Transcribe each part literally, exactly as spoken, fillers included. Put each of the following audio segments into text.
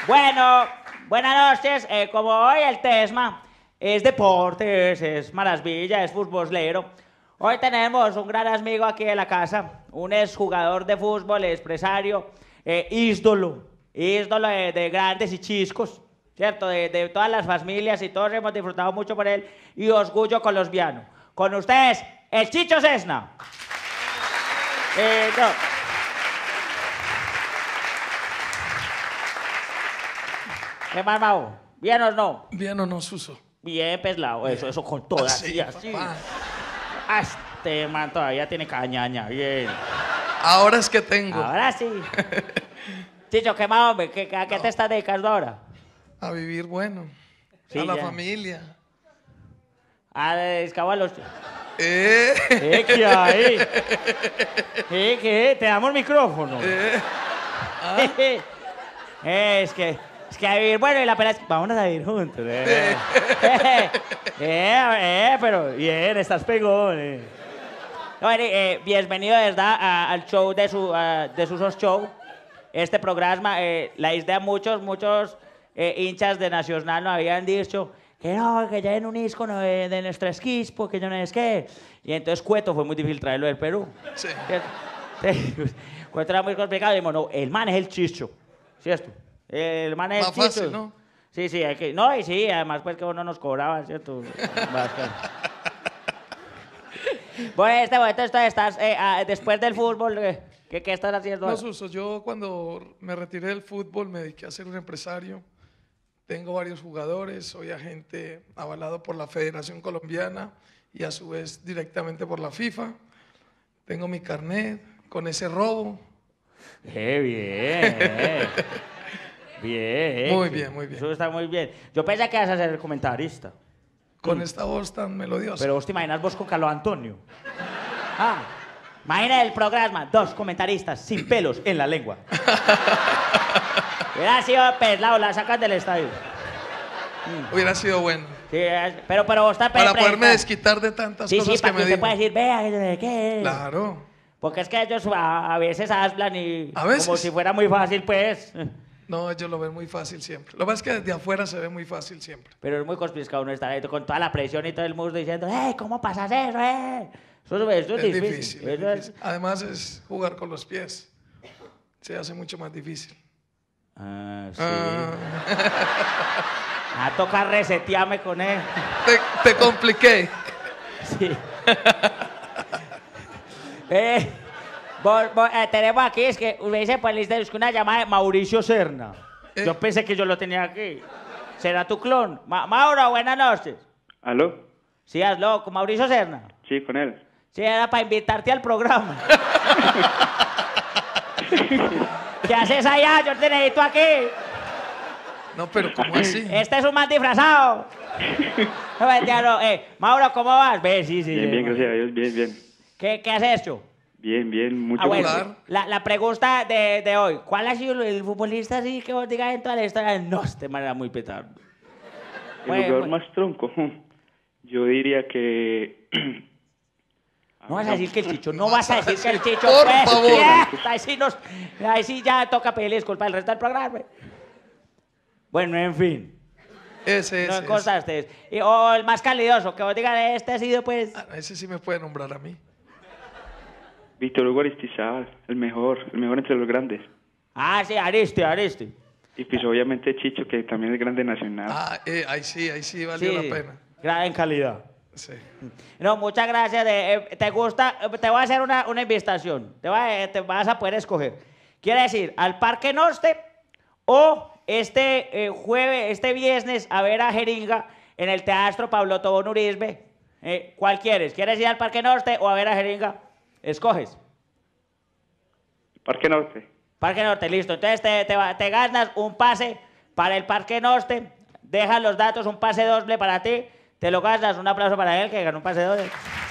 Bueno, buenas noches. Eh, como hoy el tema es deportes, es maravilla, es futbolero. Hoy tenemos un gran amigo aquí en la casa, un exjugador de fútbol, empresario, eh, ídolo, ídolo de, de grandes y chiscos, ¿cierto? De, de todas las familias y todos hemos disfrutado mucho por él y orgullo colombiano. Con ustedes, el Chicho Cesna. Eh, no. ¿Qué más, Mau? ¿Bien o no? Bien o no, Suso. Bien, peslado, eso, eso con todas, Sí, así, así. papá. Ah, este man todavía tiene cañaña, bien. Ahora es que tengo. Ahora sí. Chicho, ¿qué más, hombre? ¿Qué, ¿A qué No. te estás dedicando ahora? A vivir bueno. Sí, a la ya. familia. A descabar los... Eh. ¿Eh, qué hay? ¿Eh, qué? Te damos micrófono. Eh. Es que... Es que a vivir, bueno, y la pena es... Vamos a vivir juntos. Eh, eh, eh, pero bien, estás pegón. Eh. Bueno, eh, bienvenido, de verdad, a- al show de su, a- de Susos Show. Este programa, eh, la idea muchos, muchos eh, hinchas de Nacional nos habían dicho que no, que ya en un disco no, de, de nuestro equipo, que yo no es que... Y entonces Cueto fue muy difícil traerlo del Perú. Sí. ¿Cierto? Sí, Cueto era muy complicado y dijimos, no, el man es el Chicho, ¿cierto? El man es Más el Chicho. fácil, ¿no? Sí, sí, hay que... No, y sí, además pues que uno nos cobraba, ¿cierto? Bastante. Bueno, en este momento esto estás, eh, ah, después del fútbol, eh, ¿qué, ¿qué estás haciendo? No, ahora? Suso, yo cuando me retiré del fútbol me dediqué a ser un empresario. Tengo varios jugadores, soy agente avalado por la Federación Colombiana y a su vez directamente por la FIFA. Tengo mi carnet con ese robo. ¡Qué bien! eh. Bien. Muy bien, muy bien. Eso está muy bien. Yo pensé que ibas a ser el comentarista. Con esta voz tan melodiosa. Pero vos te imaginas vos con Carlos Antonio. Ah, imagina el programa, dos comentaristas sin pelos en la lengua. Hubiera sido pelado, la sacas del estadio. Hubiera sido bueno. Sí, es- pero, pero vos estás Para poderme presenta- desquitar de tantas Sí, cosas sí, para que que me usted pueda dijo. decir, vea, ¿de qué? Claro. Porque es que ellos a, a veces hablan y A veces. como si fuera muy fácil, pues. No, ellos lo ven muy fácil siempre. Lo que pasa es que desde afuera se ve muy fácil siempre. Pero es muy complicado uno estar ahí con toda la presión y todo el mundo diciendo, ¡eh, cómo pasas eso, eh! Eso, es- eso es, Es difícil. difícil, es Eso es- difícil. Además es jugar con los pies. Se hace mucho más difícil. Ah, sí. Ah, A tocar resetearme con él. te, te compliqué. Sí. eh, vos- vos, eh, tenemos aquí, es que me dice por lista, es que una llamada de Mauricio Serna. Eh. Yo pensé que yo lo tenía aquí. ¿Será tu clon? Ma- Mauro, buenas noches. ¿Aló? Sí, hazlo, con Mauricio Serna. Sí, con él. Sí, era para invitarte al programa. ¿Qué haces allá? Yo te necesito aquí. No, pero ¿cómo así? Este es un man disfrazado. No, mentira, no, eh, Mauro, ¿cómo vas? Ve, sí, sí. Bien, sí. bien, gracias a Dios, bien, bien. ¿Qué, ¿Qué has hecho? Bien, bien, mucho Ah, bueno, gusto. Jugar. la, la pregunta de, de hoy. ¿Cuál ha sido el futbolista así que vos digas en toda la historia? No, este man era muy petardo. El Bueno, jugador bueno. más tronco. Yo diría que... No vas a decir que el Chicho, no vas a decir que el Chicho. Por pues, favor. yeah, ahí, sí nos, ahí sí ya toca pedirle disculpas al resto del programa. Bueno, en fin. Ese, No ese, ese. contaste. Y- O el más calidoso, que vos digas, este ha sido pues... Ah, ese sí me puede nombrar a mí. Víctor Hugo Aristizábal, el mejor, el mejor entre los grandes. Ah, sí, Ariste, Ariste. Y pues obviamente Chicho, que también es grande nacional. Ah, eh, ahí sí, ahí sí valió Sí, la pena. gran en calidad. Sí. No, muchas gracias. de- eh, ¿Te gusta? Eh, Te voy a hacer una, una invitación. Te, va- eh, te vas a poder escoger. ¿Quieres decir al Parque Norte o este eh, jueves, este viernes a ver a Jeringa en el Teatro Pablo Tobón Uribe? Eh, ¿Cuál quieres? ¿Quieres ir al Parque Norte o a ver a Jeringa? Escoges. Parque Norte. Parque Norte, listo. Entonces te, te, va- te ganas un pase para el Parque Norte. Dejas los datos, un pase doble para ti. Te lo ganas. Un aplauso para él que ganó un pase doble.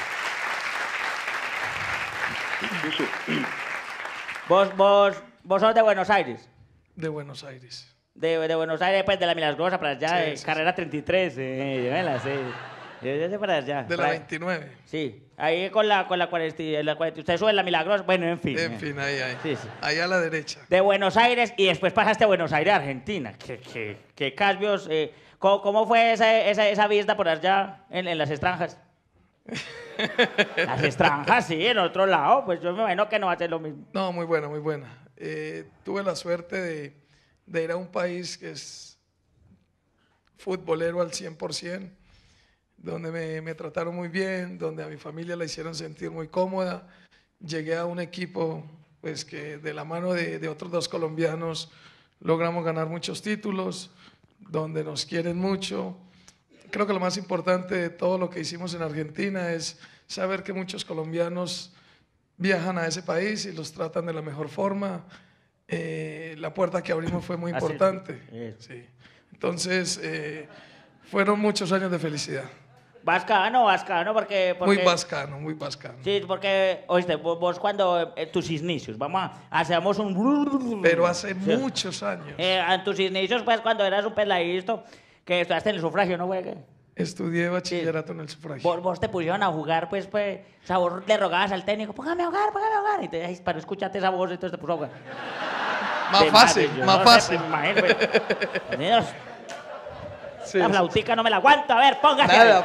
Suso. Vos, vos, vos sos de Buenos Aires. De Buenos Aires. De, de Buenos Aires, pues de la Milagrosa para allá, Sí, de sí, carrera treinta y tres. Eh, vela, sí. Desde para allá. De la veintinueve. Sí, ahí con la, con la cuarenta, la cuarenta. Usted sube la Milagrosa, bueno, en fin. En fin, ahí, ahí. Sí, sí. Ahí a la derecha. De Buenos Aires y después pasaste a Buenos Aires, Argentina. ¿Qué, qué, qué cambios? Eh, ¿cómo, ¿Cómo fue esa, esa, esa visita por allá en, en las extranjas? Las extranjas, sí, en otro lado. Pues yo me imagino que no va a ser lo mismo. No, muy buena, muy buena. Eh, tuve la suerte de, de ir a un país que es futbolero al cien por ciento, donde me, me trataron muy bien, donde a mi familia la hicieron sentir muy cómoda. Llegué a un equipo pues, que de la mano de, de otros dos colombianos logramos ganar muchos títulos, donde nos quieren mucho. Creo que lo más importante de todo lo que hicimos en Argentina es saber que muchos colombianos viajan a ese país y los tratan de la mejor forma. Eh, la puerta que abrimos fue muy importante. Sí. Entonces, eh, fueron muchos años de felicidad. Vascano, vascano, porque, porque... Muy vascano, muy vascano. Sí, porque, oíste, vos, vos cuando, eh, tus inicios, vamos a, hacemos un... Pero hace sí. muchos años. Eh, en tus inicios, pues, cuando eras un peladito, que estudiaste en el sufragio, ¿no, güey? Estudié bachillerato sí. en el sufragio. Vos, vos te pusieron a jugar, pues, pues, o sea, vos le rogabas al técnico, póngame a jugar, póngame a jugar, y te ay, para escucharte esa voz, entonces te puso a jugar. Más de fácil, madre, más no fácil. Sé, pues, imagínate, pues. Niños, sí, la flautica no me la aguanto, a ver, póngase. Nada.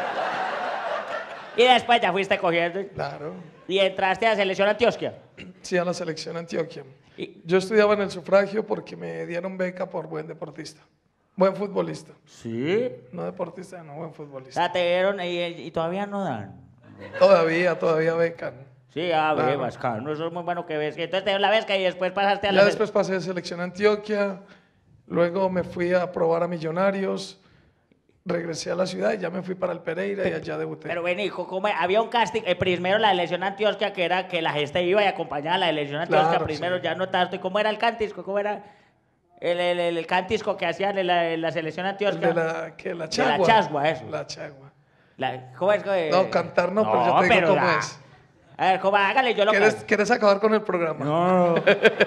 Y después ya fuiste cogiendo. Claro. Y entraste a la selección Antioquia. Sí, a la selección Antioquia. Y... Yo estudiaba en el sufragio porque me dieron beca por buen deportista. Buen futbolista. ¿Sí? No deportista, no, buen futbolista. O sea, te dieron y, y todavía no dan. Todavía, todavía becan. Sí, a ver, Claro. Vascano, eso es muy bueno que ves. Entonces te dio la beca y después pasaste a Ya la... después pasé de selección Antioquia, luego me fui a probar a Millonarios, regresé a la ciudad y ya me fui para el Pereira y allá debuté. Pero ven, hijo, ¿cómo? Había un casting, eh, primero la elección Antioquia, que era que la gente iba y acompañaba a la elección Antioquia, Claro, primero sí. ya no tanto. ¿Y cómo era el cántico? ¿Cómo era el, el, el, el cántico que hacían en la, en la selección El Antioquia? de la, que la De chagua. la chagua, eso. La chagua. La- ¿Cómo es que...? No, cantar no, pero yo te digo cómo da. es. A ver, ¿cómo? Hágale, yo lo ¿Quieres, canto. ¿Quieres acabar con el programa? No.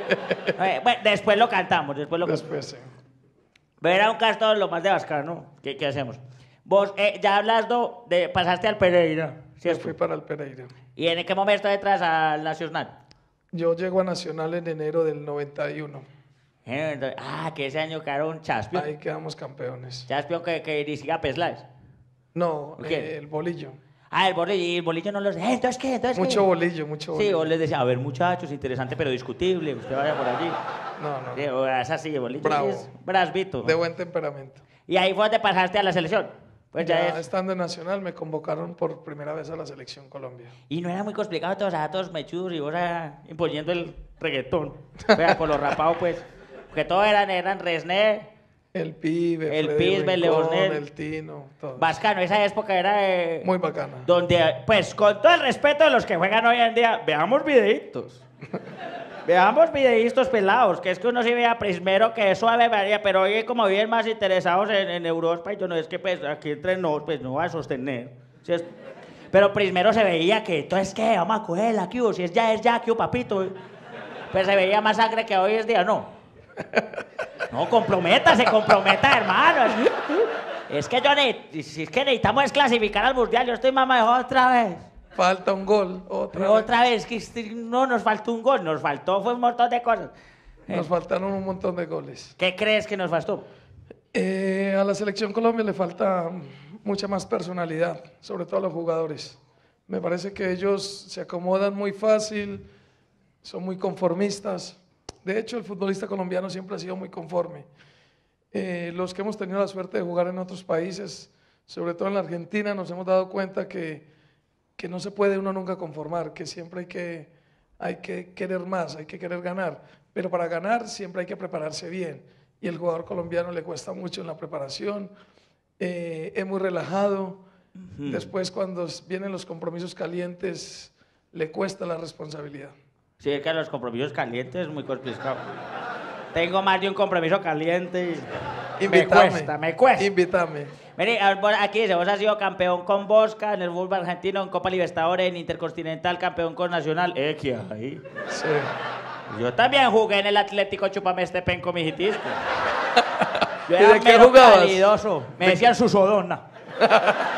Eh, bueno, después lo cantamos, después lo cantamos. Después, sí. Verá un caso lo más de Vascano. ¿Qué, qué hacemos? Vos eh, ya hablando de... Pasaste al Pereira, Me ¿cierto? fui para el Pereira. ¿Y en qué momento entras al Nacional? Yo llego a Nacional en enero del noventa y uno. Eh, entonces- Ah, que ese año quedaron Chaspion. Ahí quedamos campeones. Chaspion que, que dirigía Peslaes. No, ¿Quién? eh, el bolillo. Ah, el bolillo, y el bolillo no los... Eh, ¿entonces qué? ¿Entonces qué? Mucho bolillo, mucho Sí, bolillo. vos les decía, a ver, muchachos, interesante pero discutible, usted vaya por allí. No, no. Sí, o es así, el bolillo Bravo. sí es brasbito. De buen temperamento. Y ahí fue donde pasaste a la selección. Pues ya, Ya es... estando en Nacional me convocaron por primera vez a la selección Colombia. Y no era muy complicado todos, a todos mechudos y vos ah, imponiendo el reggaetón. Vea, por los rapados, pues. Porque todos eran, eran Resné, El pibe, El Freddy Pibe, el Rincón, Leonel. el Tino, todo. Vascano. Esa época era... eh, Muy bacana. donde, pues, con todo el respeto de los que juegan hoy en día, veamos videitos. Veamos videitos pelados, que es que uno sí vea primero que es suave, María, pero hoy como bien más interesados en, en Europa, y yo no es que pues aquí entre nos, pues no va a sostener. ¿Sí es? Pero primero se veía que, entonces, ¿qué? Vamos a cogerla, ¿qué hubo? Si es ya, es ya, ¿qué hubo, papito? Pues se veía más sangre que hoy en día, no. No, comprométase, comprometa, hermano. Es que yo ne si es que necesitamos es clasificar al mundial, yo estoy mamá otra vez. Falta un gol, otra Pero vez. otra vez, que este- no nos faltó un gol, nos faltó fue un montón de cosas. Nos faltaron un montón de goles. ¿Qué crees que nos faltó? Eh, a la selección Colombia le falta mucha más personalidad, sobre todo a los jugadores. Me parece que ellos se acomodan muy fácil, son muy conformistas. De hecho, el futbolista colombiano siempre ha sido muy conforme. Eh, los que hemos tenido la suerte de jugar en otros países, sobre todo en la Argentina, nos hemos dado cuenta que, que no se puede uno nunca conformar, que siempre hay que, hay que querer más, hay que querer ganar. Pero para ganar siempre hay que prepararse bien. Y el jugador colombiano le cuesta mucho en la preparación, eh, es muy relajado. Hmm. Después, cuando vienen los compromisos calientes, le cuesta la responsabilidad. Sí, es que los compromisos calientes es muy complicado. Tengo más de un compromiso caliente y me cuesta, me cuesta. Invítame. Vení, a- vos aquí dice, vos has sido campeón con Bosca, en el fútbol argentino, en Copa Libertadores, en Intercontinental, campeón con Nacional. Eh, ¿qué hay? Sí. Yo también jugué en el Atlético Chupame este penco, mijitisco. Yo ¿Y era de qué mero jugabas? calidoso. Me decían Susodona.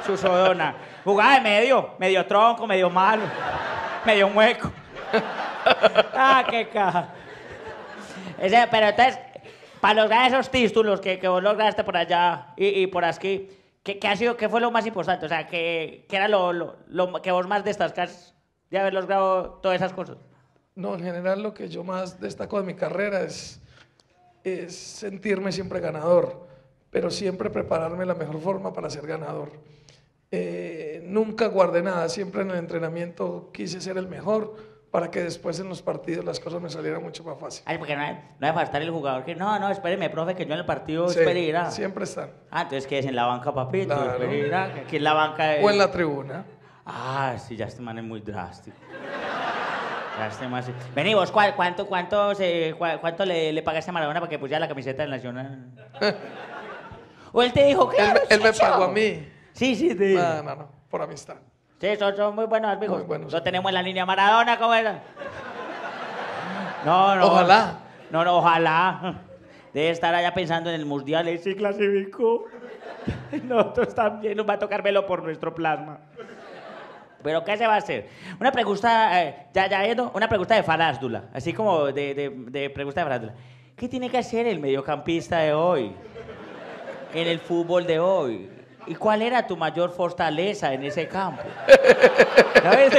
Susodona. Jugaba de medio, medio tronco, medio malo, medio mueco. Ah, qué caja. Ese, pero entonces, para lograr esos títulos que, que vos lograste por allá y, y por aquí, ¿qué, qué, ha sido, ¿qué fue lo más importante? O sea, ¿qué, qué era lo, lo, lo que vos más destacás de haber logrado todas esas cosas? No, en general lo que yo más destaco de mi carrera es, es sentirme siempre ganador, pero siempre prepararme de la mejor forma para ser ganador. Eh, nunca guardé nada, siempre en el entrenamiento quise ser el mejor para que después en los partidos las cosas me salieran mucho más fácil. Ay, porque no hay, no hay faltar el jugador que, no, no, espéreme, profe, que yo en el partido Sí, espere irá. siempre están. Ah, entonces que es en la banca, papito, Claro. espere irá, que aquí en la banca es... O en la tribuna. Ah, sí, ya este man es muy drástico. Ya este man sí. Vení, vos, ¿cuál- ¿cuánto, cuánto, se- cua- cuánto le, le pagaste a Maradona para que pusiera la camiseta del Nacional? ¿O él te dijo que Él, me- él me pagó a mí. Sí, sí, sí. No, no, no, por amistad. Sí, son, son muy buenos amigos. Muy buenos. Lo tenemos en la línea Maradona, ¿cómo era? No, no. Ojalá. No, no, ojalá. Debe estar allá pensando en el mundial. ¿eh? Sí, clasificó. Nosotros también nos va a tocar verlo por nuestro plasma. ¿Pero qué se va a hacer? Una pregunta, eh, ya, ya yendo, una pregunta de farándula. Así como de, de, de pregunta de farándula. ¿Qué tiene que hacer el mediocampista de hoy? En el fútbol de hoy. ¿Y cuál era tu mayor fortaleza en ese campo? ¿Sabes?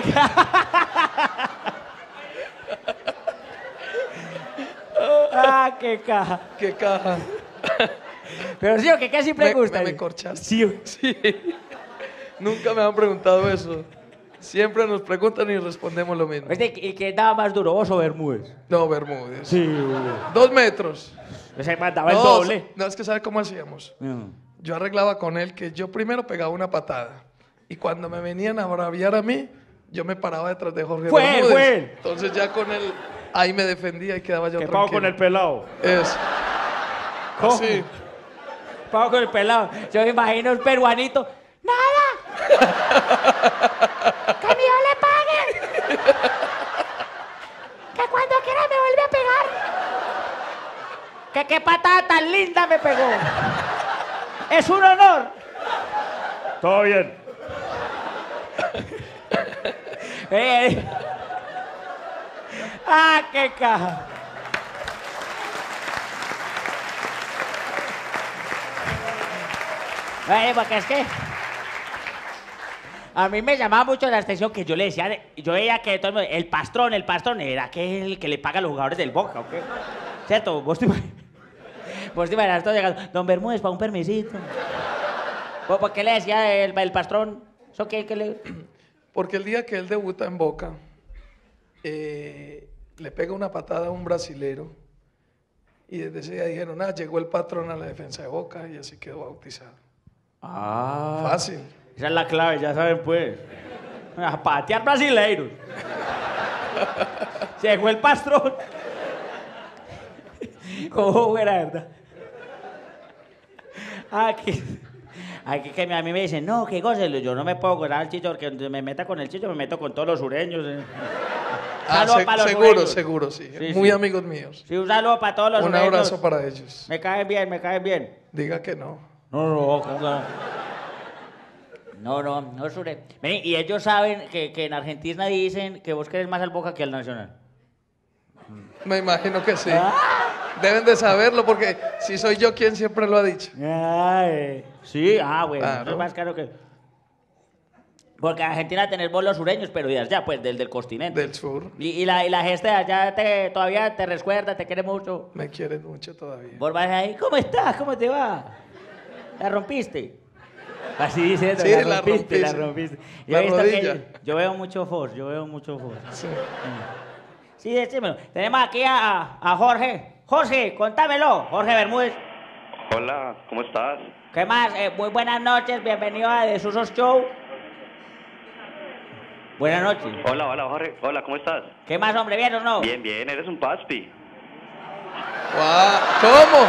Ah, qué caja. Qué caja. Pero sí, que casi Me, pregunta. me, me corchaste. Sí. Sí. Nunca me han preguntado eso. Siempre nos preguntan y respondemos lo mismo. Este, ¿y qué daba más duro, vos o Bermúdez? No, Bermúdez. Sí. Dos metros. Ese mandaba el No, doble. no, es que ¿sabe cómo hacíamos? Mm. Yo arreglaba con él que yo primero pegaba una patada. Y cuando me venían a braviar a mí, yo me paraba detrás de Jorge Fue él, Bermúdez. fue él. Entonces ya con él, ahí me defendía y quedaba yo ¿Qué tranquilo. pago con el pelado? Eso. ¿Cómo? Así. Pago con el pelado. Yo me imagino el peruanito. ¡Nada! ¡Que mi hijo le pague! ¡Que cuando quiera me vuelve a pegar! ¡Que qué patada tan linda me pegó! ¡Es un honor! Todo bien. eh, eh. ¡Ah, qué caja! Eh, porque es que a mí me llamaba mucho la atención que yo le decía, yo veía que todo el, mundo, el pastrón, el pastrón, era aquel que le paga a los jugadores del Boca, ¿ok? ¿Cierto? Vos te imaginas, vos te imaginas todo llegando, don Bermúdez, para un permisito. ¿Por, por qué le decía el, el pastrón? ¿Eso qué, qué le...? Porque el día que él debuta en Boca, eh, le pega una patada a un brasilero. Y desde ese día dijeron, ah, llegó el patrón a la defensa de Boca y así quedó bautizado. Ah. Fácil. Esa es la clave, ya saben pues. A patear brasileiros. Llegó el pastrón. ¿Cómo era, verdad? Aquí, aquí que a mí me dicen, no, que gócelo. Yo no me puedo gozar al chicho, porque donde me meta con el chicho me meto con todos los sureños. Eh. Ah, Saludo se- para los seguro, sureños. seguro, sí. Sí, Muy sí. amigos míos. Sí, un saludo para todos los Un sureños. abrazo para ellos. Me caen bien, me caen bien. Diga que no. No, no, ¿cómo que no? No, no, no, Sure. Vení, y ellos saben que, que en Argentina dicen que vos querés más al Boca que al Nacional. Me imagino que sí. Ah. Deben de saberlo porque si soy yo quien siempre lo ha dicho. Ay, sí, ah, bueno, Claro. eso es más caro que... Porque en Argentina tenés vos los sureños, pero de allá, pues, del, del continente. Del sur. Y, y la, y la gente de allá te, todavía te recuerda, te quiere mucho. Me quieren mucho todavía. Vos vas ahí, ¿cómo estás? ¿Cómo te va? ¿La rompiste? Así dice, Sí, la la rompiste, la rompí, sí. rompiste. Yo, La he visto que- rodilla. yo veo mucho Force, yo veo mucho Force. Sí. Sí, decímelo. Tenemos aquí a, a Jorge. Jorge, contámelo. Jorge Bermúdez. Hola, ¿cómo estás? ¿Qué más? Eh, muy buenas noches, bienvenido a The Susos Show. Buenas noches. Hola, hola, Jorge. Hola, ¿cómo estás? ¿Qué más, hombre? ¿Bien o no? Bien, bien, eres un paspi. Guau, ¿cómo?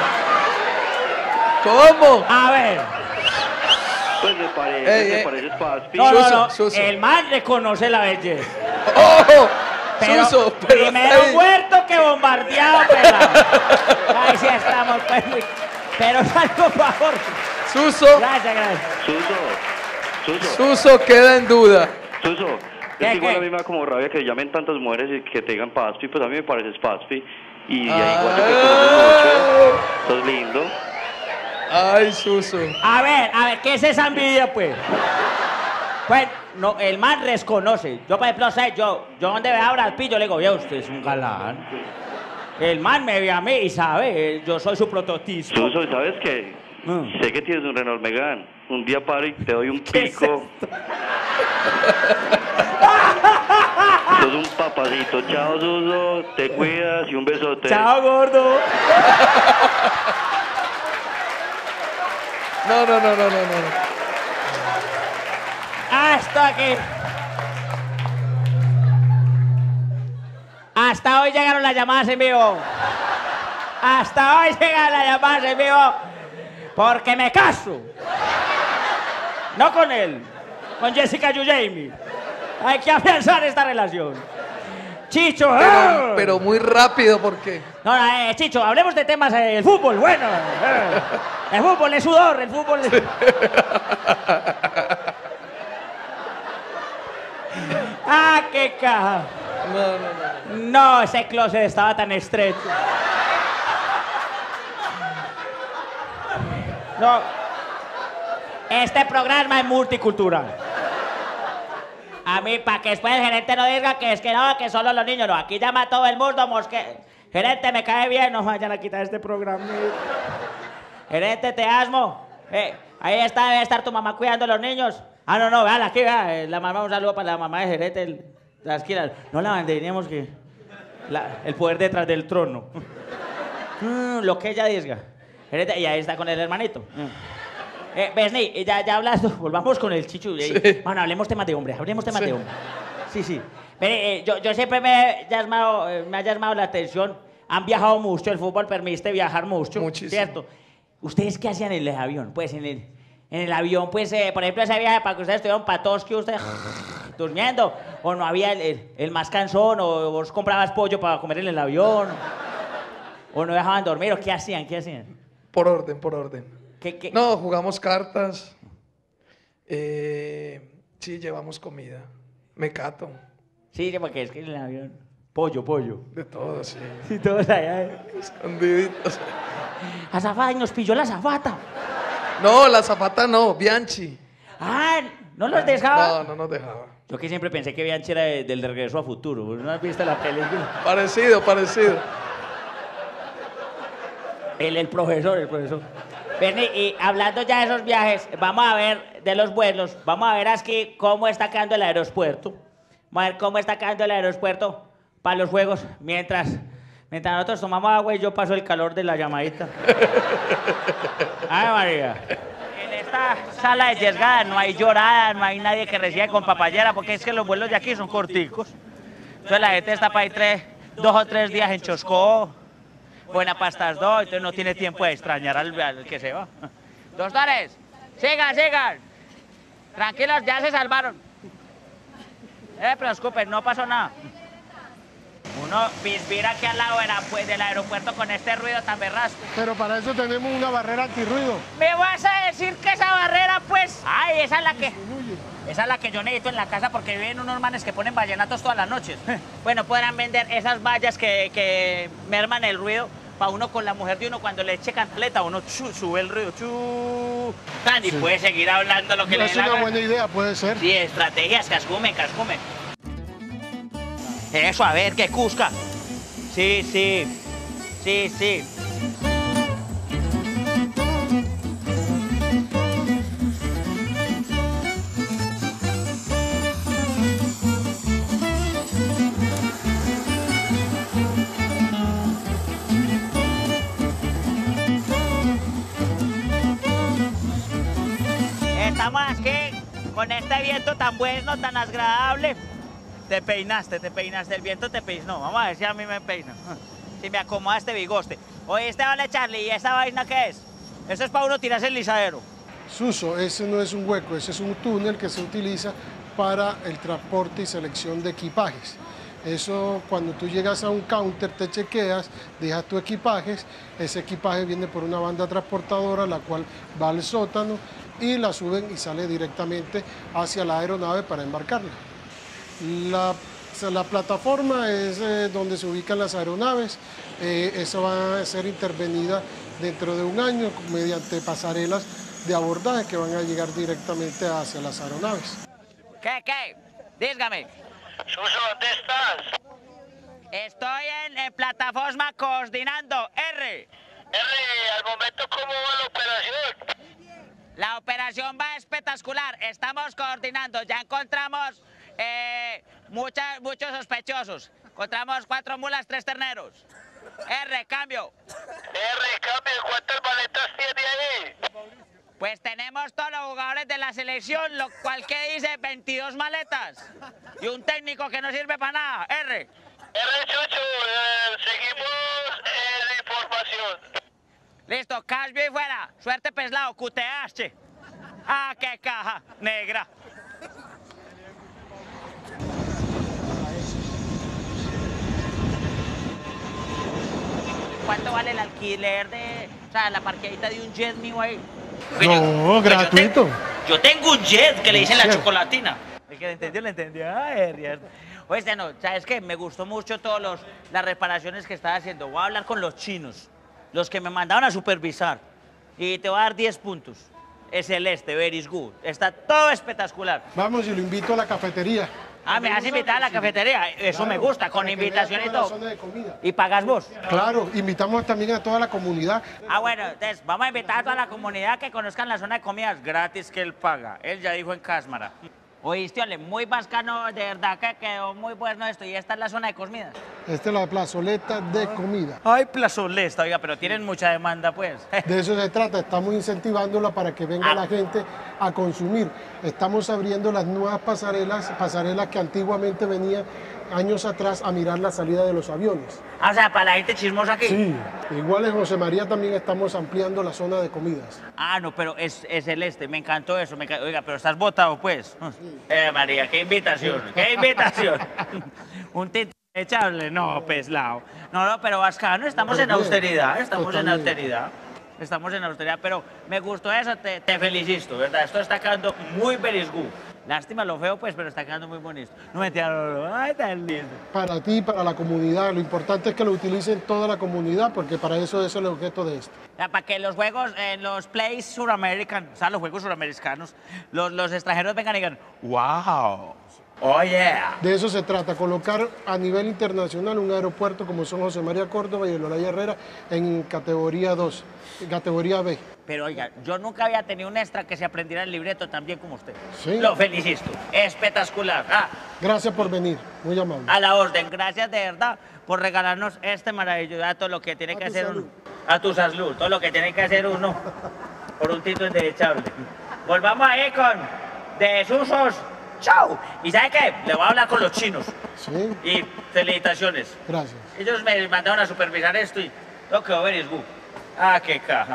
¿Cómo? A ver. Pues me parece, Ey, me ey. pareces paspi. No, no, Suso, no. Suso. El man reconoce la belleza. ¡Oh! Pero Suso, pero primero ey, muerto que bombardeado, pelado. Ahí sí estamos, pues, muy... Pero salgo para Jorge. Suso, Gracias, gracias. Suso, Suso, Suso queda en duda. Suso, ¿Qué, es que igual qué? a mí me da como rabia que llamen tantas mujeres y que te digan Paspi, pues a mí me pareces Paspi. Y ahí igual te conoces mucho, sos lindo. Ay, Suso. A ver, a ver, ¿qué es esa envidia, pues? Pues, no, el man desconoce. Yo, por ejemplo, sé, yo, yo donde veo a Brad Pitt, yo le digo, ya, usted es un galán. El man me ve a mí y sabe, yo soy su prototipo. Suso, ¿sabes qué? Mm. Sé que tienes un Renault Megane. Un día paro y te doy un ¿Qué es pico. Sos un papacito. Chao, Suso. Te cuidas y un besote. Chao, gordo. No, no, no, no, no, no. Hasta aquí. Hasta hoy llegaron las llamadas en vivo. Hasta hoy llegan las llamadas en vivo. Porque me caso. No con él. Con Jessica Yujamie. Hay que afianzar esta relación. Chicho. Pero, ¡ah! pero muy rápido, porque No, no, eh, Chicho, hablemos de temas del fútbol. Bueno. eh, el fútbol es sudor. El fútbol es... ¡Ah, qué caja! no, no, no. No, ese closet estaba tan estrecho. No. Este programa es multicultural. A mí, para que después el gerente no diga que es que no, que solo los niños. No, aquí llama a todo el mundo, mosque. Gerente, me cae bien, no vayan a quitar este programa. Gerente, te asmo. Eh, ahí está, debe estar tu mamá cuidando a los niños. Ah, no, no, vean aquí, vea. La mamá, un saludo para la mamá de gerente. El, la esquina. No la teníamos que... la- el poder detrás del trono. Mm, lo que ella diga. Gerente, y ahí está con el hermanito. Mm. Eh, Besni, ya, ya hablas, volvamos con el Chichu. Sí. Bueno, hablemos temas de hombre, hablemos temas Sí. de hombre. Sí, sí. Pero, eh, yo, yo siempre me, he llamado, eh, me ha llamado la atención. Han viajado mucho, el fútbol permite viajar mucho. Muchísimo. ¿Cierto? ¿Ustedes qué hacían en el avión? Pues en el, en el avión, pues, eh, por ejemplo, ese viaje para que ustedes estuvieran patos que ustedes durmiendo. O no había el, el, el más cansón, o vos comprabas pollo para comer en el avión. O no dejaban dormir, o qué hacían, qué hacían. Por orden, por orden. ¿Qué, qué? No, jugamos cartas. Eh, sí, llevamos comida. Mecato. Sí, porque es que en el avión. Pollo, pollo. De todo, sí. Sí, todos allá. Escondiditos. Azafata, y nos pilló la azafata. No, la zapata no, Bianchi. Ah, ¿no los dejaba? No, no nos dejaba. Yo que siempre pensé que Bianchi era de- del Regreso a Futuro. ¿No has visto la película? Parecido, parecido. El, el profesor, el profesor. Bernie, y hablando ya de esos viajes, vamos a ver de los vuelos, vamos a ver aquí cómo está quedando el aeropuerto. Vamos a ver cómo está quedando el aeropuerto para los juegos, mientras, mientras nosotros tomamos agua y yo paso el calor de la llamadita. Ay, María. En esta sala de Yesgada no hay llorada, no hay nadie que reciba con papayera, porque es que los vuelos de aquí son corticos. Entonces la gente está para ir tres, dos o tres días en Choscó, buena pastas dos, entonces no tiene tiempo de extrañar al, al que se va. Doctores, sigan, sigan. Tranquilos, ya se salvaron. No se preocupen, no pasó nada. Uno vivir aquí al lado de la- pues, del aeropuerto con este ruido tan berrasco. Pero para eso tenemos una barrera antirruido. ¿Me vas a decir que esa barrera, pues? Ay, esa es la que... Esa es la que yo necesito en la casa porque viven unos manes que ponen vallenatos todas las noches. Bueno, podrán vender esas vallas que, que merman el ruido para uno con la mujer de uno cuando le eche cantaleta, uno chu, sube el ruido, chu. Tan, y puede seguir hablando lo que No le es dé la una gana. buena idea, puede ser. Sí, estrategias, cascume, cascume. Eso, a ver, que Cusca. Sí, sí. Sí, sí. Estamos aquí con este viento tan bueno, tan agradable. Te peinaste, te peinaste, el viento te peinó. Vamos a ver si a mí me peina. Si me acomoda este bigote. Oye, este vale, Charlie, ¿y esta vaina qué es? Eso es para uno tirarse el lisadero. Suso, ese no es un hueco, ese es un túnel que se utiliza para el transporte y selección de equipajes. Eso, cuando tú llegas a un counter, te chequeas, dejas tu equipaje, ese equipaje viene por una banda transportadora, la cual va al sótano y la suben y sale directamente hacia la aeronave para embarcarla. La, la plataforma es eh, donde se ubican las aeronaves, eh, eso va a ser intervenida dentro de un año mediante pasarelas de abordaje que van a llegar directamente hacia las aeronaves. ¿Qué, qué? Dígame. Suso, ¿dónde estás? Estoy en, en plataforma coordinando. R. R, al momento, ¿cómo va la operación? La operación va espectacular. Estamos coordinando. Ya encontramos eh, muchas, muchos sospechosos. Encontramos cuatro mulas, tres terneros. R, cambio. R, cambio, ¿cuántas maletas tiene ahí? Pues tenemos todos los jugadores de la selección, lo cual que dice veintidós maletas. Y un técnico que no sirve para nada. R. R, Chucho, eh, seguimos eh, la información. Listo, cambio y fuera. Suerte peslado, Q T H. Ah, qué caja negra. ¿Cuánto vale el alquiler de, o sea, la parqueadita de un jet mío ahí? No, gratuito. Yo, te, yo tengo un jet que le dicen la chocolatina. El que le entendió, le entendió. Ay, oye, no, ¿sabes qué? Me gustó mucho todas las reparaciones que estaba haciendo. Voy a hablar con los chinos, los que me mandaron a supervisar. Y te voy a dar diez puntos. Es celeste, very good. Está todo espectacular. Vamos y lo invito a la cafetería. Ah, me has invitado a la cafetería. Eso Claro, me gusta, con para que invitación vea y toda la todo. zona de comida. ¿Y pagas vos? Claro, invitamos también a toda la comunidad. Ah, bueno, entonces vamos a invitar a toda la comunidad que conozcan la zona de comidas gratis que él paga. Él ya dijo en Cásmara. Oíste, ole, muy bacano, de verdad que quedó muy bueno esto. Y esta es la zona de comidas. Esta es la plazoleta de comida. Ay, plazolesta, oiga, pero tienen mucha demanda, pues. De eso se trata, estamos incentivándola para que venga Ah. la gente a consumir. Estamos abriendo las nuevas pasarelas, pasarelas que antiguamente venían años atrás a mirar la salida de los aviones. Ah, o sea, para la gente chismosa aquí. Sí, igual en José María también estamos ampliando la zona de comidas. Ah, no, pero es, es celeste, me encantó eso. Me enca- Oiga, pero estás votado, pues. Eh, María, qué invitación, qué invitación. Un tinte echable, no, peslao. No, no, pero bacano, estamos en Bien, austeridad, estamos en totalmente. austeridad. Estamos en austeridad, pero me gustó eso, te, te felicito, ¿verdad? Esto está quedando muy berisgú. Lástima lo feo, pues, pero está quedando muy bonito. No me no, no, ay, tan lindo. Para ti, para la comunidad, lo importante es que lo utilicen toda la comunidad porque para eso es el objeto de esto. O sea, para que los juegos, eh, los plays suramericanos, o sea, los juegos suramericanos, los, los extranjeros vengan y digan, wow, oh yeah. De eso se trata, colocar a nivel internacional un aeropuerto como son José María Córdoba y el Olaya Herrera en categoría dos, en categoría B. Pero oiga, yo nunca había tenido un extra que se aprendiera el libreto tan bien como usted. Sí. Lo felicito, espectacular. Ah, Gracias por venir, muy amable. a la orden, gracias de verdad por regalarnos este maravilloso, todo lo que tiene A que tu hacer salud. uno. A tu salud, todo lo que tiene que hacer uno por un título derechable. Volvamos ahí con desusos. Chao. ¿Y sabe qué? Le voy a hablar con los chinos. Sí, Y felicitaciones. gracias. Ellos me mandaron a supervisar esto y todo quedó very good. Ah, qué caja.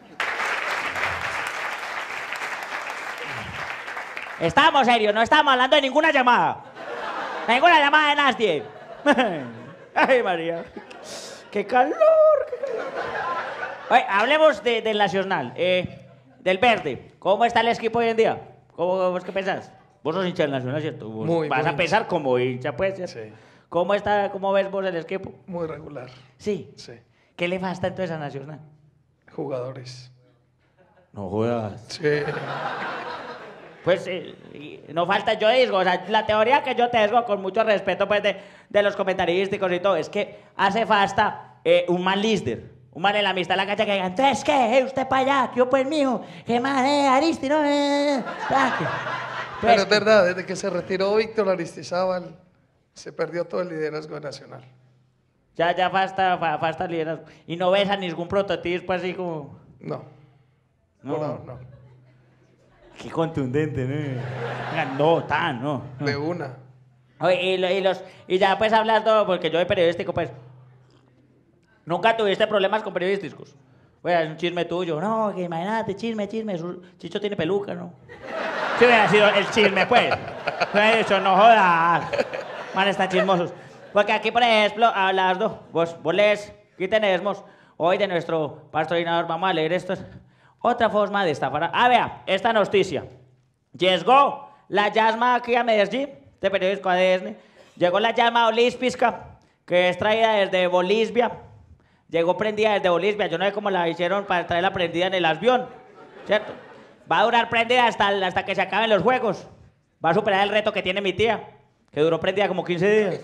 Estamos serios, no estamos hablando de ninguna llamada. Ninguna llamada de nadie. Ay, María. ¡Qué calor! Qué calor. Oye, hablemos de- del Nacional, eh, del verde. ¿Cómo está el equipo hoy en día? ¿Cómo, vos qué pensás? Vos sos hincha del Nacional, ¿cierto? Vos Muy, vas muy a pensar como hincha, pues. ¿cierto? Sí. ¿Cómo está, cómo ves vos el equipo? Muy regular. Sí. Sí. ¿Qué le falta entonces a Nacional? Jugadores. No jodas. Sí. Pues eh, y no falta, yo digo, o sea, la teoría que yo tengo, con mucho respeto pues de, de los comentarísticos y todo, es que hace falta eh, un mal líder, un mal en la amistad en la cancha que diga, entonces, ¿qué? Eh, usted para allá, yo pues mijo, ¿qué más? Eh, Aristi, ¿no? Eh, eh, taque". Pero Pues, es verdad, desde que se retiró Víctor Aristizábal, se perdió todo el liderazgo nacional. ya, ya falta, fa- falta liderazgo. Y no ves a ningún prototipo así como... No. No. Por ahora no. Qué contundente, ¿no? Venga, no, tan, no. no. De una. Oye, y, lo- y los, y ya pues hablando, porque yo de periodístico, pues, ¿nunca tuviste problemas con periodísticos? Oye, es un chisme tuyo. No, que imagínate, chisme, chisme, su- Chicho tiene peluca, ¿no? Si hubiera sido el chisme, pues. Me hubiera dicho, no jodas. Man, están chismosos. Porque aquí, por ejemplo, hablando, vos, vos lees, aquí tenemos hoy de nuestro patrocinador, vamos a leer esto. Otra forma de estafar. Ah, vea, esta noticia. Llegó la llama aquí a Medellín, de periódico A D N. Llegó la llama olímpica, que es traída desde Bolivia. Llegó prendida desde Bolivia. Yo no sé cómo la hicieron para traerla prendida en el avión, ¿cierto? Va a durar prendida hasta, hasta que se acaben los juegos. Va a superar el reto que tiene mi tía, que duró prendida como quince días.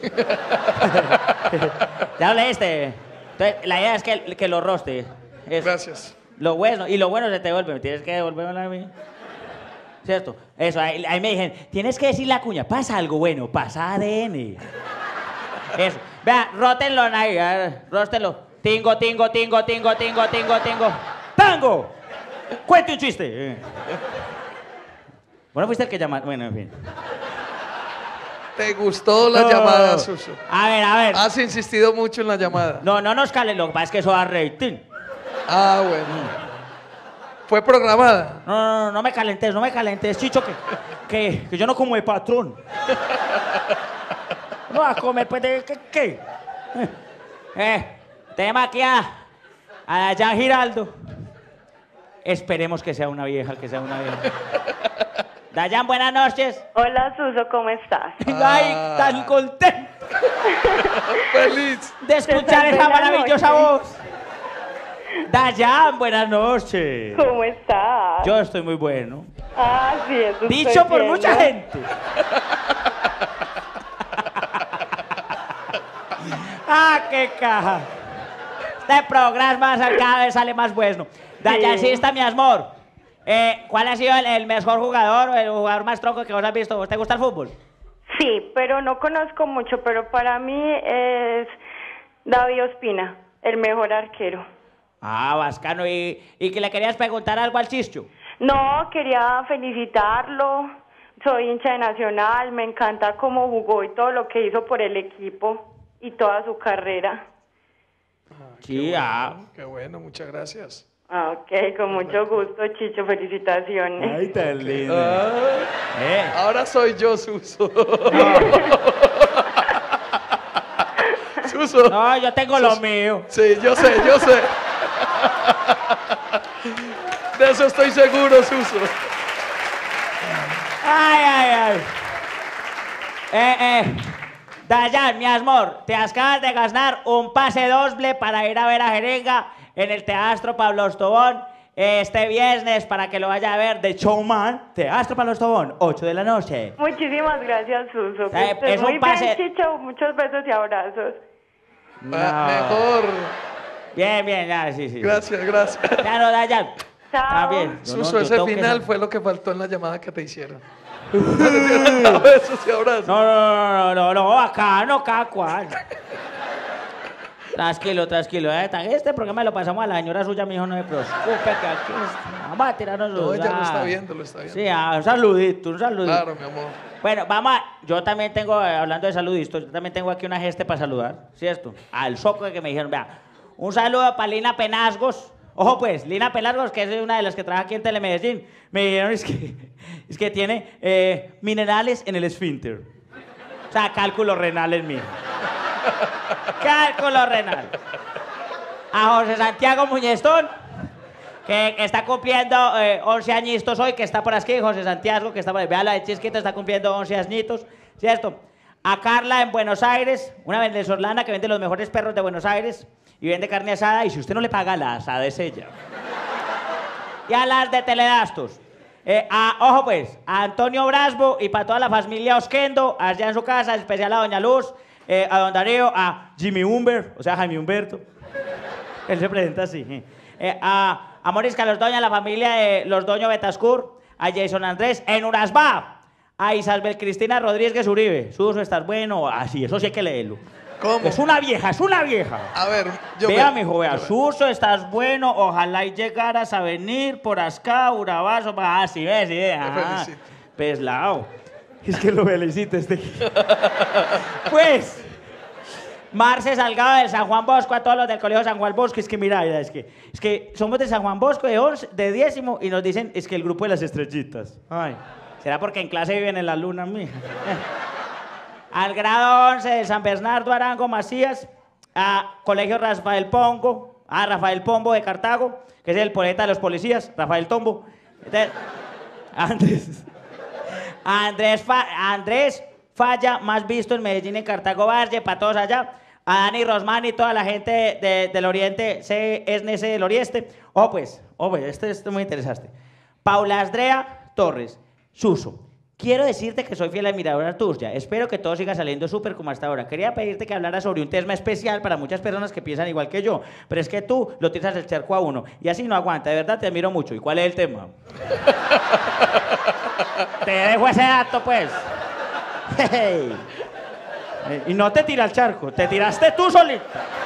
¿Ya lo leíste? Entonces, la idea es que, que lo roste. Es Gracias. Lo bueno, y lo bueno se te devuelve. Me tienes que devolverme a mí. ¿Cierto? Eso, ahí, ahí me dijeron, tienes que decir la cuña, pasa algo bueno, pasa A D N. Eso. Vea, rótenlo ahí, a ver, róstenlo. Tingo, tingo, tingo, tingo, tingo, tingo, tingo. ¡Tango! Cuente un chiste. Bueno, fuiste el que llamaste. Bueno, en fin. ¿Te gustó la No. llamada, Suso? A ver, a ver. Has insistido mucho en la llamada. No, no nos calen, lo que pasa es que eso da rating. Ah, bueno. ¿Fue programada? No, no, no, no me calentes, no me calentes, Chicho, que, que, que yo no como de patrón. No vas a comer, pues, de qué. qué? Eh, eh, tenemos aquí a, a Dayan Giraldo. Esperemos que sea una vieja, que sea una vieja. Dayan, buenas noches. Hola, Suso, ¿cómo estás? Ay, tan contento ¡Feliz! de escuchar esa Buenas maravillosa noches. voz. Dayan, buenas noches. ¿Cómo estás? Yo estoy muy bueno. Ah, sí, eso Dicho estoy por viendo. mucha gente. ¡Ah, qué caja! Este programa cada vez sale más bueno. Dayancista, mi amor. Eh, ¿Cuál ha sido el, el mejor jugador o el jugador más tronco que vos has visto? ¿Te gusta el fútbol? Sí, pero no conozco mucho, pero para mí es David Ospina, el mejor arquero. Ah, bacano. ¿Y, y que le querías preguntar algo al Chicho? No, quería felicitarlo. Soy hincha de Nacional, me encanta cómo jugó y todo lo que hizo por el equipo y toda su carrera. Sí, ah. Qué bueno, muchas gracias. Ah, ok, con mucho gusto, Chicho, felicitaciones. Ay, tan lindo. Ah, Eh. ahora soy yo, Suso. Suso. No, yo tengo lo mío. Sí, yo sé, yo sé. De eso estoy seguro, Suso. Ay, ay, ay. Eh, eh. Dayan, mi amor, te acabas de ganar un pase doble para ir a ver a Jeringa en el Teatro Pablo Tobón este viernes para que lo vaya a ver de Showman. Teatro Pablo Tobón, ocho de la noche. Muchísimas gracias, Suso. Que Eh, estés es un muy pase- bien, Chicho. Muchos besos y abrazos. Ah, mejor. Bien, bien, ya, sí, sí. Gracias, gracias. Claro, Dayan. Chao. Está bien. Yo no- Suso, yo ese tengo que final ser- fue lo que faltó en la llamada que te hicieron. Besos y abrazos. No, no, no, no, no, bacano, cada cual. Tranquilo, tranquilo. eh, Este programa lo pasamos a la señora suya, mi hijo, no se preocupe, que aquí es- vamos a tirarnos No, ella lo ah. está viendo, lo está viendo. Sí, ah, un saludito, un saludito. Claro, mi amor. Bueno, vamos a... Yo también tengo, eh, hablando de saluditos, yo también tengo aquí una geste para saludar, ¿cierto? Al soco que me dijeron, vea, un saludo para Lina Penasgos. Ojo pues, Lina Penasgos, que es una de las que trabaja aquí en Telemedellín, me dijeron es que, es que tiene eh, minerales en el esfínter. O sea, cálculo renal en mí. Cálculo renal. A José Santiago Muñestón, que está cumpliendo eh, once añitos hoy, que está por aquí, José Santiago, que está por ahí. Vea la de Chisquita, está cumpliendo once añitos, ¿cierto? A Carla en Buenos Aires, una venezolana que vende los mejores perros de Buenos Aires y vende carne asada, y si usted no le paga, la asada es ella. Y a las de Teledastos. Eh, a, ojo pues, a Antonio Brasbo y para toda la familia Osquendo, allá en su casa, en especial a Doña Luz, eh, a Don Darío, a Jimmy Humber, o sea, Jaime Humberto. Él se presenta así. eh. Eh, a, a Morisca Los Doña, la familia de Los Doño Betascur, a Jason Andrés, en Urasbá, a Isabel Cristina Rodríguez Uribe. Su uso está bueno, así, eso sí hay que leerlo. ¿Cómo? Es una vieja, es una vieja. A ver, yo Vea, me- mijo, vea, yo me- Suso, estás bueno, ojalá y llegaras a venir por acá, Urabazo, ah, sí, ves, sí, ves, ajá. felicito. Peslao. Es que lo felicito este. Pues, Marce Salgado del San Juan Bosco, a todos los del Colegio San Juan Bosco, es que mira, mira, es que, es que somos de San Juan Bosco de, once, de décimo y nos dicen, es que el grupo de las estrellitas. Ay, ¿será porque en clase viven en la luna, mija? al grado once de San Bernardo Arango Macías, a Colegio Rafael Pombo, a Rafael Pombo de Cartago, que es el poeta de los policías, Rafael Tombo. Entonces, Andrés, Andrés, Fa, Andrés Falla, más visto en Medellín, en Cartago Valle, para todos allá. A Dani Rosman y toda la gente de, del Oriente, C S N C del Oriente. Oh, pues, oh, pues, este, este es muy interesante. Paula Andrea Torres, Suso. Quiero decirte que soy fiel admiradora tuya. Espero que todo siga saliendo súper como hasta ahora. Quería pedirte que hablaras sobre un tema especial para muchas personas que piensan igual que yo. Pero es que tú lo tiras el cerco a uno. Y así no aguanta. De verdad te admiro mucho. ¿Y cuál es el tema? Te dejo ese dato, pues. Hey. Y no te tira el charco. Te tiraste tú solito.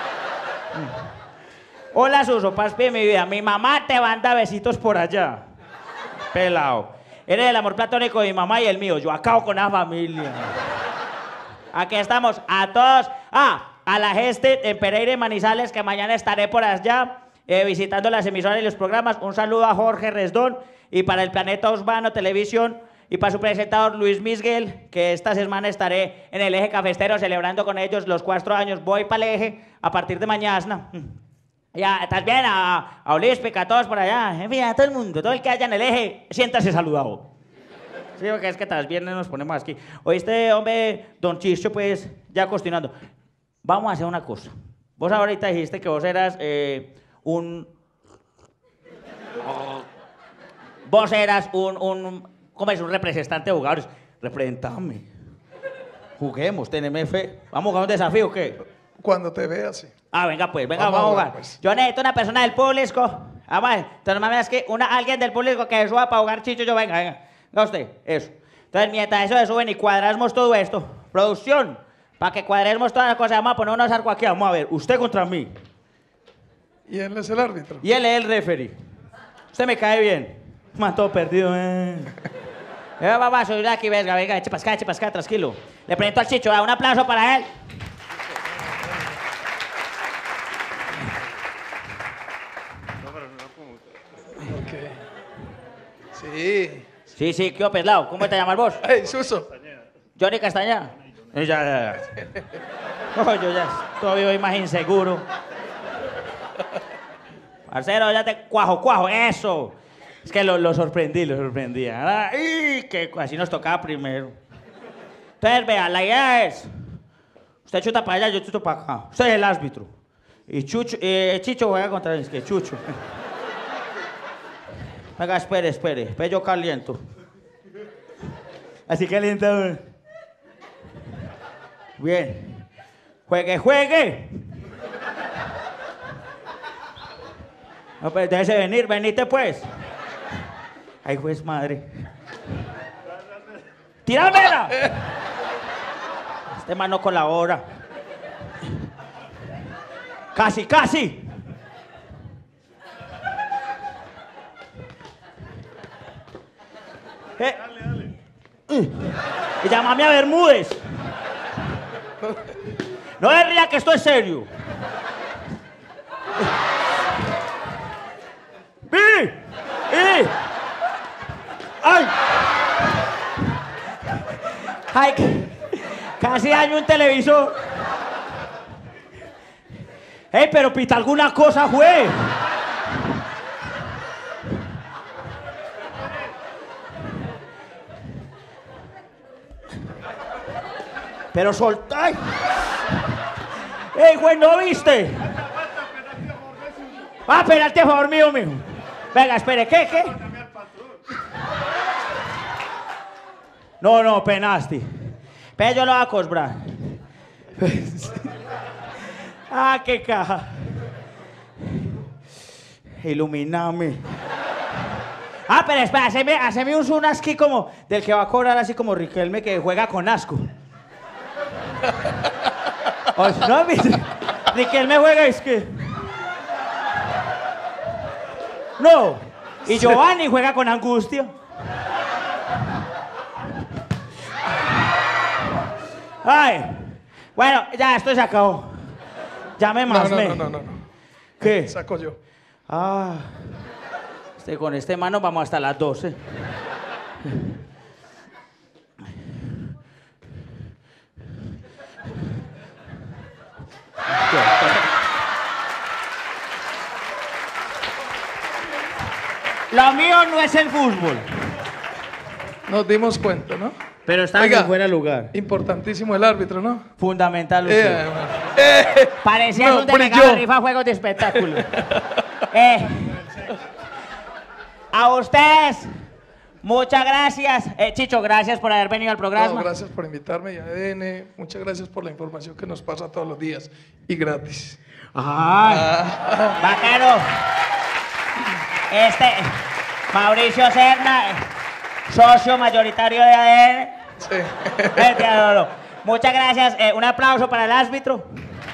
Hola, Suso. Paz de mi vida. Mi mamá te manda besitos por allá. Pelao. Eres el amor platónico de mi mamá y el mío. Yo acabo con la familia. Aquí estamos a todos. Ah, a la gente en Pereira y Manizales, que mañana estaré por allá eh, visitando las emisoras y los programas. Un saludo a Jorge Resdón. Y para el Planeta Urbano Televisión y para su presentador Luis Miguel, que esta semana estaré en el Eje Cafetero celebrando con ellos los cuatro años. Voy para el Eje a partir de mañana. Ya, ¿estás bien? A, a Olíspica, a todos por allá. En fin, a todo el mundo, todo el que haya en el Eje, siéntase saludado. Sí, porque es que tal vez nos ponemos aquí. Oíste, hombre, don Chicho, pues, ya continuando. Vamos a hacer una cosa. Vos ahorita dijiste que vos eras eh, un... Vos eras un, un... ¿Cómo es? Un representante de jugadores. Representame. Juguemos, teneme fe. ¿Vamos a jugar un desafío o qué? Cuando te veas, sí. Ah, venga pues, venga, Vamos vamos, a a jugar. jugar, pues. Yo necesito una persona del público. Vamos a ver. Entonces, mami, es que una, alguien del público que suba para jugar Chicho, yo venga, venga. Venga usted, eso. Entonces, mientras eso se suben y cuadramos todo esto. Producción, para que cuadremos todas las cosas, vamos a poner unos arcos aquí. Vamos a ver, usted contra mí. Y él es el árbitro. Y él es el referee. Usted me cae bien. Man, todo perdido, eh. Eh, vamos a subir aquí, venga, venga, eche pascá, eche pascá, tranquilo. Le presento al Chicho, un aplauso para él. Ok. Sí. Sí, sí, ¿qué pelado? ¿Cómo te llamas vos? Hey, Suso. Johnny Castañeda. Eh, Ya, ya, ya. No, yo ya todavía voy más inseguro. Marcelo, ya te cuajo, cuajo, eso. Es que lo, lo sorprendí, lo sorprendí. ¡Ay! Que así nos tocaba primero. Entonces, vea, la idea es... Usted chuta para allá, yo chuto para acá. Usted es el árbitro. Y Chucho, eh, Chicho juega contra es que Chucho. Venga, espere, espere. Pues yo caliento. Así calienta. Bien. Juegue, juegue. No, pues déjese venir, venite pues. Ay, juez madre. ¡Tíramela! Este man no colabora. Casi, casi. Eh. Dale, dale. Y llámame a Bermúdez. No le ría que esto es serio. ¡Vi! ¡Y! ¡Ay! ¡Ay! Casi daño un televisor. ¡Ey, pero pita alguna cosa, güey! Pero soltá. ¡Ey, güey, no viste! Ah, penalti a favor mío, mijo. Venga, espere, ¿qué, qué? No, no, penalti. Pero yo lo voy a cobrar. Ah, qué caja. Iluminame. Ah, pero espera, haceme, haceme un zoom así como del que va a cobrar así como Riquelme que juega con asco. O, no, Riquelme juega es que... No. Y Giovanni juega con angustia. Ay. Bueno, ya, esto se acabó. Ya me No, masmé. no, no, no, no. ¿Qué? Saco yo. Ah. Este, con este mano vamos hasta las doce. Lo mío no es el fútbol. Nos dimos cuenta, ¿no? Pero está Oiga, en fuera de lugar. Importantísimo el árbitro, ¿no? Fundamental usted. Eh, eh, Parecía no, un delegado brilló. de rifa juegos de espectáculo. eh, a ustedes, muchas gracias. Eh, Chicho, gracias por haber venido al programa. No, gracias por invitarme y a A D N. Muchas gracias por la información que nos pasa todos los días y gratis. Ay, Ah. bacano. Este, Mauricio Serna, eh, socio mayoritario de A D N. Sí. Vete, no, no. Muchas gracias. Eh, un aplauso para el árbitro.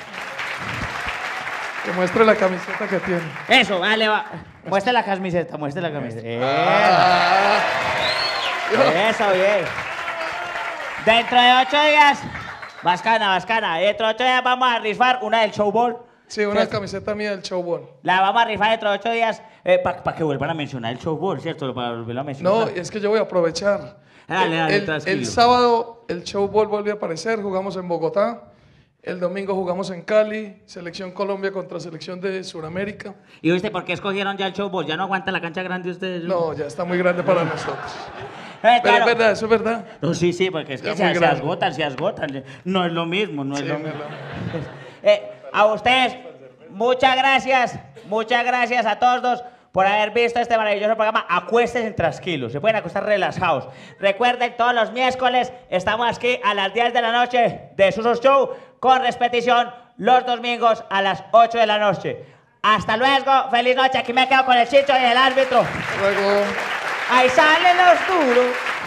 Que muestre la camiseta que tiene. Eso, vale, va. Muestre la camiseta, muestre la camiseta. Ah. Eso, bien. Dentro de ocho días, Vascana, Vascana, dentro de ocho días vamos a rifar una del showball. Sí, una ¿Cierto? camiseta mía del showball. La vamos a rifar dentro de ocho días eh, para que vuelvan a mencionar el showball, ¿cierto? Para volverlo a mencionar. No, es que yo voy a aprovechar. Dale, dale, el, tranquilo. el sábado el showball volvió a aparecer, jugamos en Bogotá. El domingo jugamos en Cali, Selección Colombia contra Selección de Sudamérica. ¿Y viste por qué escogieron ya el showball? ¿Ya no aguanta la cancha grande ustedes? No, ya está muy grande para nosotros. Eh, Pero claro. es verdad, eso es verdad. No, sí, sí, porque es que Ya se, muy se grande. esgotan, se esgotan. No es lo mismo, no es Sí, lo es mismo. verdad. Eh, a ustedes, muchas gracias, muchas gracias a todos por haber visto este maravilloso programa. Acuéstense tranquilos, se pueden acostar relajados. Recuerden, todos los miércoles estamos aquí a las diez de la noche de Susos Show, con repetición los domingos a las ocho de la noche. Hasta luego, feliz noche. Aquí me quedo con el Chicho y el árbitro. Luego, Ahí salen los duros.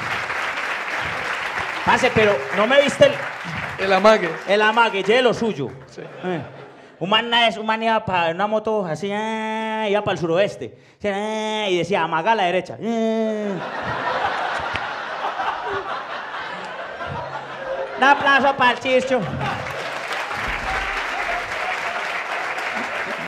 Pase, pero no me viste el, el amague. el amague, lleve lo suyo. Sí. Eh. Un man, una vez- un man iba para una moto así, ah, iba para el suroeste. Ah, y decía, amaga a la derecha. Ah. Un aplauso para el Chicho.